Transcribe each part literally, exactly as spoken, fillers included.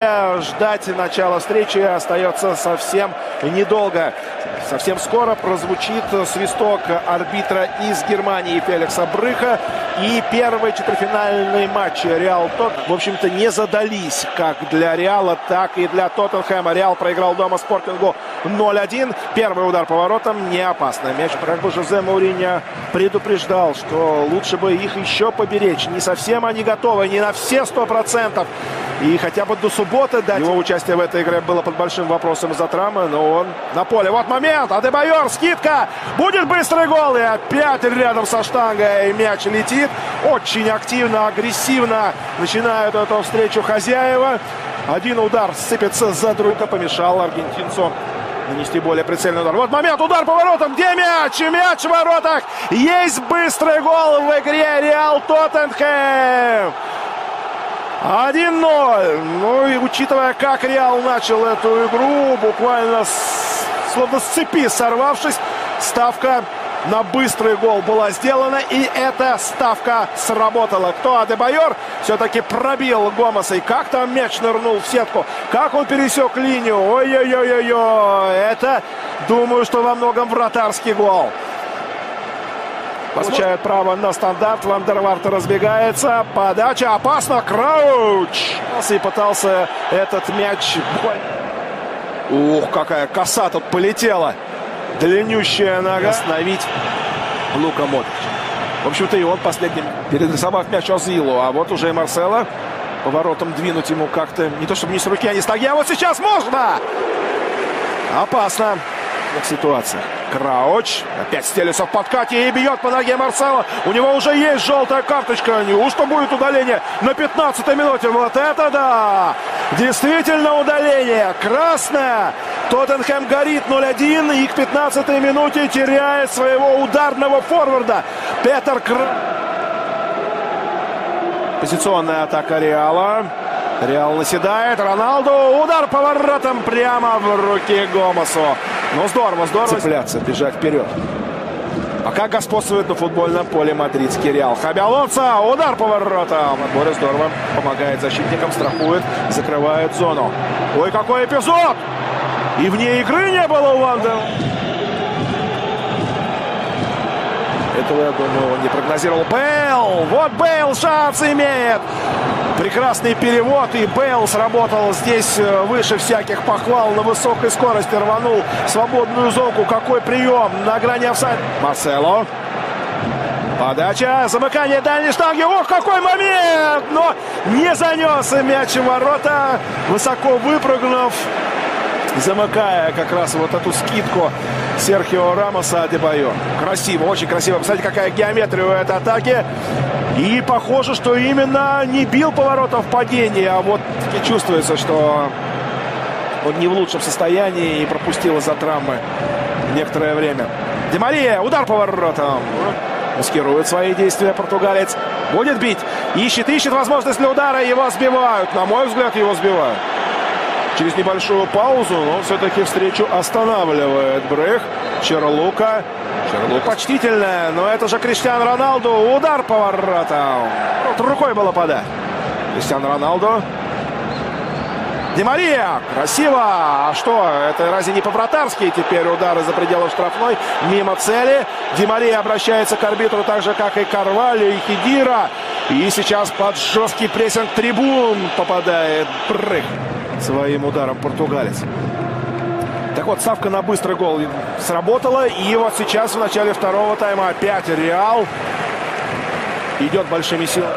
Ждать начала встречи остается совсем недолго. Совсем скоро прозвучит свисток арбитра из Германии Феликса Брыха. И первый четвертьфинальный матч Реал Тоттенхэм, в общем-то, не задались как для Реала, так и для Тоттенхэма. Реал проиграл дома Спортингу ноль один. Первый удар по воротам не опасно. Мяч, как бы Жозе Мауриньо предупреждал, что лучше бы их еще поберечь. Не совсем они готовы, не на все сто процентов. И хотя бы до субботы дать. Его участие в этой игре было под большим вопросом из-за травмы, но он на поле. Вот момент, Адебайор, скидка, будет быстрый гол, и опять рядом со штангой мяч летит. Очень активно, агрессивно начинают эту встречу хозяева. Один удар сыпется за другим, помешал аргентинцу нанести более прицельный удар. Вот момент, удар по воротам, где мяч? Мяч в воротах, есть быстрый гол в игре Реал Тоттенхэм. один ноль. Ну и учитывая, как Реал начал эту игру, буквально с, словно с цепи сорвавшись, ставка на быстрый гол была сделана. И эта ставка сработала. Кто? Адебайор все-таки пробил Гомеса. И как там мяч нырнул в сетку. Как он пересек линию. Ой-ой-ой-ой-ой. Это, думаю, что во многом вратарский гол. Получает право на стандарт. Вандерварт разбегается. Подача опасна. Крауч. И пытался этот мяч. Ух, какая коса тут полетела. Длиннющая нога. Остановить Лука Модрич. В общем-то, и он последним, перерисовав мяч Озилу. А вот уже и Марсело. Поворотом двинуть ему как-то. Не то чтобы не с руки, а не с ноги. А вот сейчас можно! Опасно. В ситуации. Крауч опять стелится в подкате и бьет по ноге Марсело. У него уже есть желтая карточка. Неужто будет удаление на пятнадцатой минуте? Вот это да! Действительно удаление. Красное. Тоттенхэм горит ноль один и к пятнадцатой минуте теряет своего ударного форварда. Петер Кр... Позиционная атака Реала. Реал наседает. Роналду. Удар по воротам прямо в руки Гомесу. Ну, здорово, здорово. Цепляться, бежать вперед. Пока господствует на футбольном поле мадридский Реал. Хаби Алонсо. Удар по воротам. Отбор здорово. Помогает защитникам, страхует, закрывает зону. Ой, какой эпизод! И вне игры не было у Ванда. Этого, я думаю, он не прогнозировал. Бейл! Вот Бейл шанс имеет! Прекрасный перевод, и Бейл сработал здесь выше всяких похвал, на высокой скорости рванул свободную зонку. Какой прием на грани офсайда. Марсело. Подача, замыкание дальней штанги. Ох, какой момент! Но не занес мяч в ворота, высоко выпрыгнув, замыкая как раз вот эту скидку Серхио Рамоса Адебайор. Красиво, очень красиво. Посмотрите, какая геометрия у этой атаки. И похоже, что именно не бил поворотом в падении, а вот чувствуется, что он не в лучшем состоянии и пропустил из-за травмы некоторое время. Ди Мария, удар по воротам. Маскирует свои действия португалец. Будет бить. Ищет, ищет возможность для удара. Его сбивают. На мой взгляд, его сбивают. Через небольшую паузу, но все-таки встречу останавливает Брых. Черлука. Черлука почтительная, но это же Криштиану Роналду. Удар по воротам. Рукой было подать. Криштиану Роналду. Ди Мария. Красиво. А что? Это разве не по-вратарски теперь удары за пределы штрафной? Мимо цели. Ди Мария обращается к арбитру так же, как и Карвальо, и Хидира. И сейчас под жесткий прессинг трибун попадает Брых своим ударом португалец. Так вот, ставка на быстрый гол сработала. И вот сейчас в начале второго тайма опять Реал идет большими силами.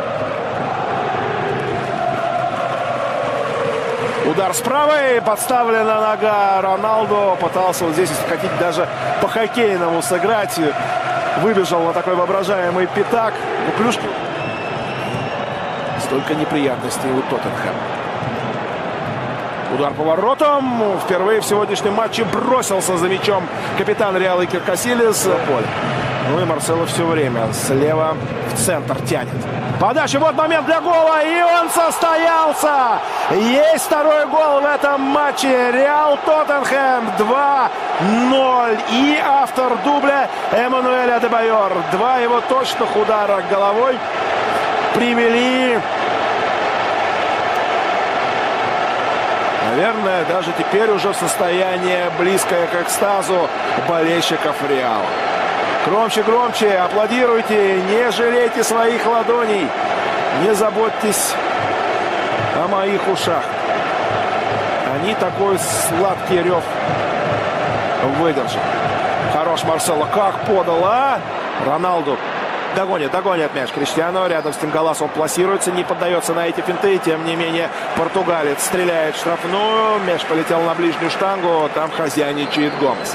Удар справа, и подставлена нога Роналду. Пытался вот здесь, если хотите, даже по-хоккейному сыграть. Выбежал на такой воображаемый пятак. У клюшки. Столько неприятностей у Тоттенхэма. Удар по воротам. Впервые в сегодняшнем матче бросился за мячом капитан Реала Икер Касильяс. Ну и Марсело все время слева в центр тянет. Подача, вот момент для гола, и он состоялся. Есть второй гол в этом матче. Реал Тоттенхэм два ноль. И автор дубля Эммануэль Адебайор. Два его точных удара головой привели Наверное, даже теперь уже в состоянии близкое к экстазу болельщиков Реала. Громче, громче, аплодируйте, не жалейте своих ладоней, не заботьтесь о моих ушах. Они такой сладкий рев выдержат. Хорош Марсело, как подал, а? Роналду догонит, догонит мяч. Криштиану рядом с Тингалас, он пласируется, не поддается на эти финты. Тем не менее, португалец стреляет в штрафную. Мяч полетел на ближнюю штангу, там хозяйничает Гомес.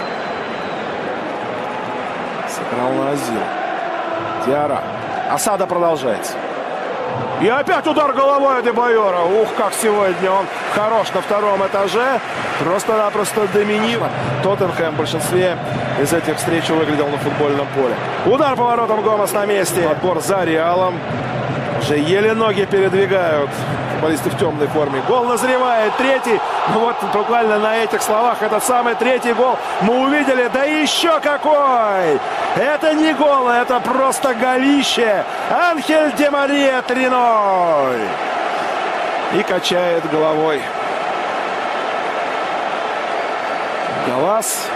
Сыграл на Азил. Диара. Осада продолжается. И опять удар головой Адебайора. Ух, как сегодня он хорош на втором этаже. Просто-напросто доминирует. Тоттенхэм в большинстве из этих встреч выглядел на футбольном поле. Удар по воротам, Гомес на месте. Отбор за Реалом. Уже еле ноги передвигают футболисты в темной форме. Гол назревает. Третий. Ну вот буквально на этих словах этот самый третий гол мы увидели. Да еще какой! Это не гол, это просто голище. Анхель Ди Мария три ноль. И качает головой. Галас.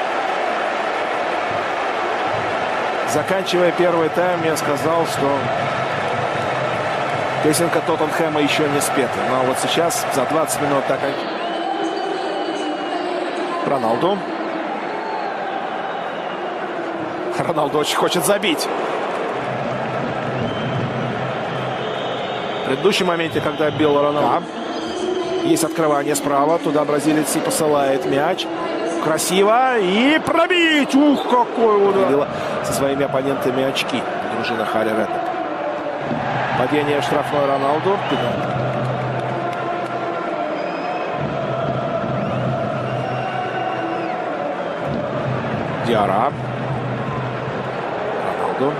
Заканчивая первый тайм, я сказал, что песенка Тоттенхэма еще не спета. Но вот сейчас за двадцать минут так... Роналду. Роналду очень хочет забить. В предыдущем моменте, когда бил Роналду, есть открывание справа. Туда бразилец и посылает мяч. Красиво. И пробить! Ух, какой удар! Со своими оппонентами очки. Дружина Харри Редкнапа. Падение в штрафной Роналду. Диара. Роналду.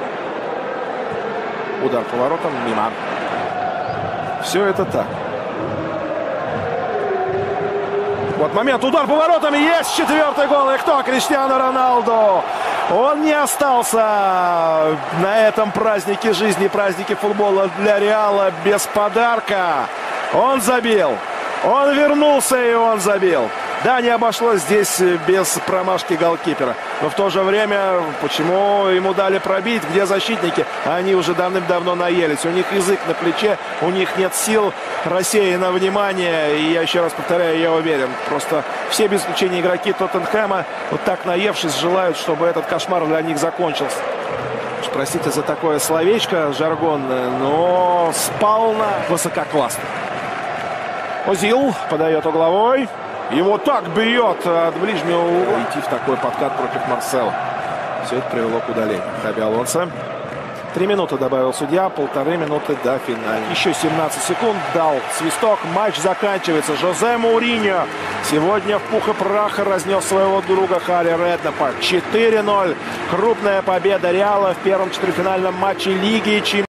Удар по воротам. Мимо. Все это так. Вот момент. Удар по воротам. Есть четвертый гол. И кто? Криштиану Роналду. Он не остался на этом празднике жизни, празднике футбола для Реала без подарка. Он забил. Он вернулся и он забил. Да, не обошлось здесь без промашки голкипера. Но в то же время, почему ему дали пробить? Где защитники? Они уже давным-давно наелись. У них язык на плече, у них нет сил, рассеяно внимание. И я еще раз повторяю, я уверен, просто все без исключения игроки Тоттенхэма, вот так наевшись, желают, чтобы этот кошмар для них закончился. Простите за такое словечко жаргонное, но сполна высококлассно. Озил подает угловой. Его так бьет от ближнего угла. Идти в такой подкат против Марсело. Все это привело к удалению. Хаби Алонсо. Три минуты добавил судья, полторы минуты до финала. Еще семнадцать секунд дал свисток. Матч заканчивается. Жозе Мауриньо сегодня в пух и прах разнес своего друга Харри Редкнапа. четыре ноль. Крупная победа Реала в первом четвертьфинальном матче Лиги Чемпионов.